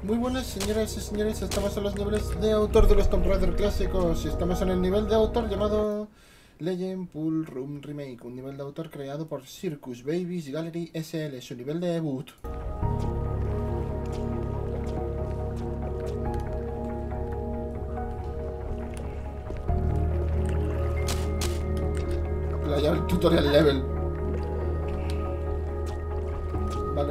Muy buenas señoras y señores, estamos en los niveles de autor de los Tomb Raider clásicos y estamos en el nivel de autor llamado Legend Pool Room Remake, un nivel de autor creado por Circus Babies Gallery SL, su nivel de debut. La llave tutorial level. Vale.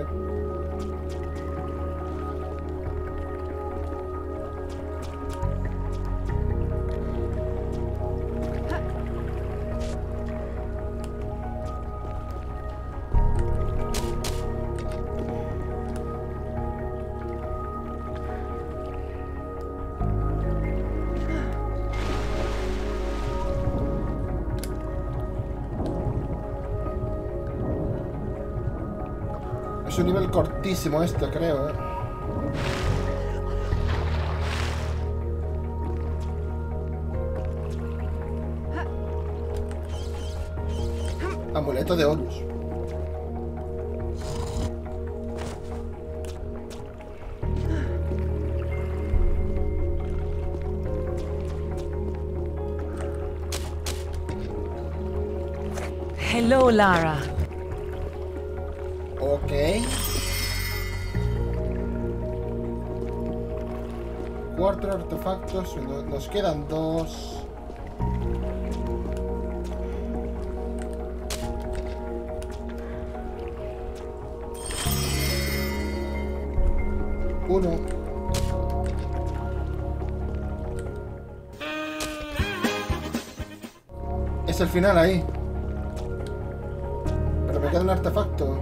Es un nivel cortísimo este, creo, Amuleto de Horus. Hello, Lara. Ok. 4 artefactos, nos quedan 2. Uno. Es el final ahí. Pero me queda un artefacto.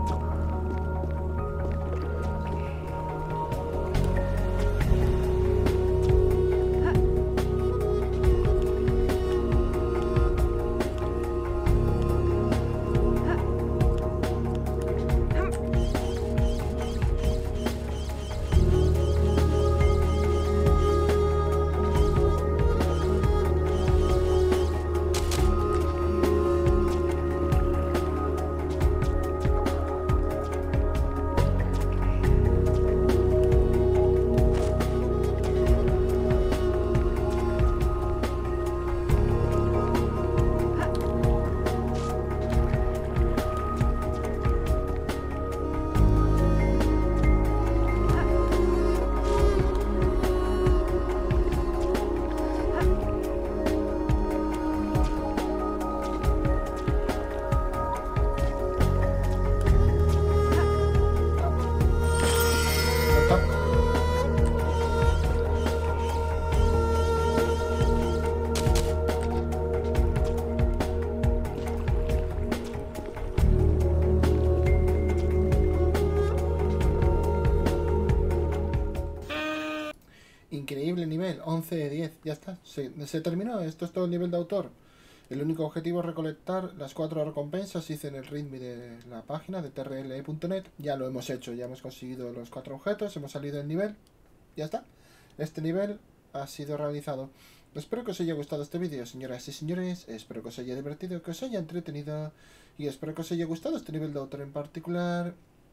Increíble nivel, 11 de 10, ya está, se terminó, esto es todo el nivel de autor. El único objetivo es recolectar las 4 recompensas, hice en el readme de la página de trle.net, ya lo hemos hecho, ya hemos conseguido los 4 objetos, hemos salido del nivel, ya está. Este nivel ha sido realizado. Espero que os haya gustado este vídeo, señoras y señores, espero que os haya divertido, que os haya entretenido y espero que os haya gustado este nivel de autor en particular.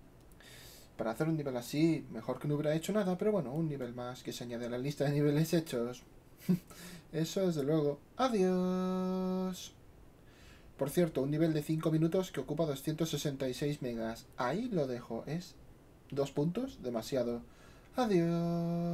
Para hacer un nivel así, mejor que no hubiera hecho nada, pero bueno, un nivel más que se añade a la lista de niveles hechos. Eso desde luego. Adiós. Por cierto, un nivel de 5 minutos que ocupa 266 megas. Ahí lo dejo. Es 2 puntos, demasiado. Adiós.